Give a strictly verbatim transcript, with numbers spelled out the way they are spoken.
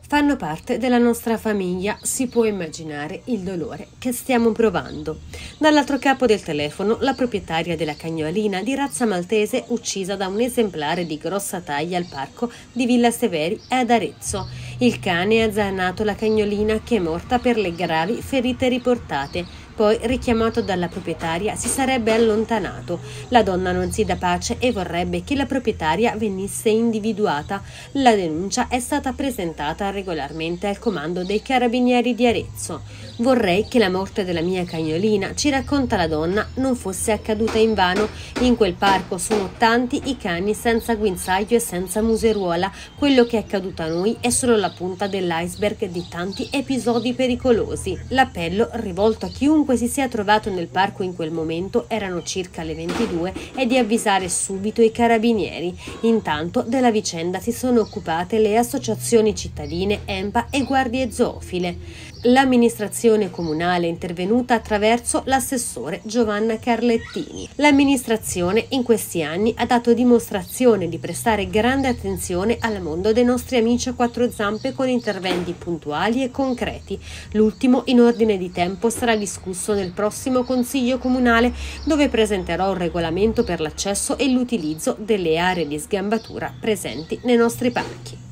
fanno parte della nostra famiglia, si può immaginare il dolore che stiamo provando. Dall'altro capo del telefono, la proprietaria della cagnolina di razza maltese uccisa da un esemplare di grossa taglia al parco di Villa Severi ad Arezzo. Il cane ha zannato la cagnolina, che è morta per le gravi ferite riportate. Poi, richiamato dalla proprietaria, si sarebbe allontanato. La donna non si dà pace e vorrebbe che la proprietaria venisse individuata. La denuncia è stata presentata regolarmente al comando dei Carabinieri di Arezzo. Vorrei che la morte della mia cagnolina, ci racconta la donna, non fosse accaduta invano. In quel parco sono tanti i cani senza guinzaglio e senza museruola. Quello che è accaduto a noi è solo la punta dell'iceberg di tanti episodi pericolosi. L'appello, rivolto a chiunque si sia trovato nel parco in quel momento, erano circa le ventidue, è di avvisare subito i carabinieri. Intanto della vicenda si sono occupate le associazioni cittadine, ENPA e guardie zoofile. L'amministrazione comunale è intervenuta attraverso l'assessore Giovanna Carlettini. L'amministrazione in questi anni ha dato dimostrazione di prestare grande attenzione al mondo dei nostri amici a quattro zampe con interventi puntuali e concreti. L'ultimo in ordine di tempo sarà discusso nel prossimo Consiglio Comunale, dove presenterò un regolamento per l'accesso e l'utilizzo delle aree di sgambatura presenti nei nostri parchi.